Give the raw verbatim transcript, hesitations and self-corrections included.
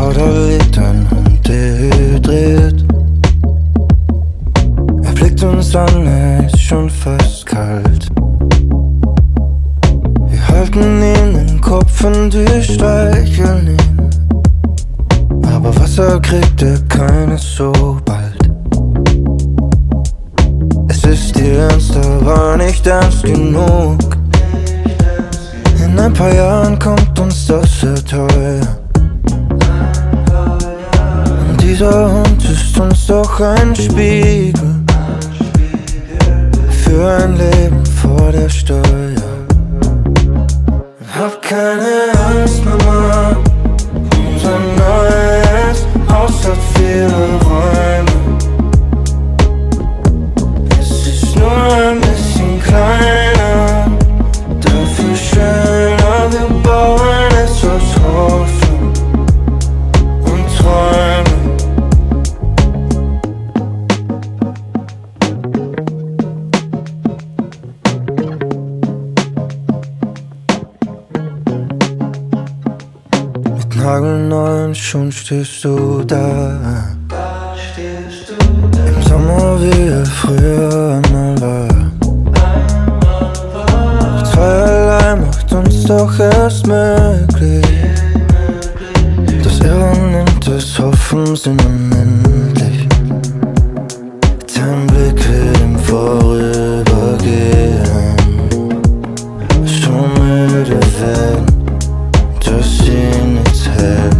Schau, da liegt ein Hund dehydriert. Er blickt uns an, er ist schon fast kalt. Wir halten ihm den Kopf und wir streicheln ihn. Aber Wasser kriegt er keines so bald. Es ist ihr Ernst, aber nicht ernst genug. In ein paar Jahren kommt uns das sehr teuer. Und dieser Hund ist uns doch ein Spiegel für ein Leben vor der Steuer. Hab keine Angst, Mama, unser neues Haus hat viele Räume. Es ist nur ein bisschen kleiner, dafür schöner. Wir bauen es aus Hoffnung und Träume. Nagelneuen Schuhen stehst du da. Im Sommer wie er früher einmal war. Zweierlei macht uns doch erst möglich. Das Irren und das Hoffen sind unendlich. Dein Blick will im Vorübergehen. So müde werden, dass sie nichts hält.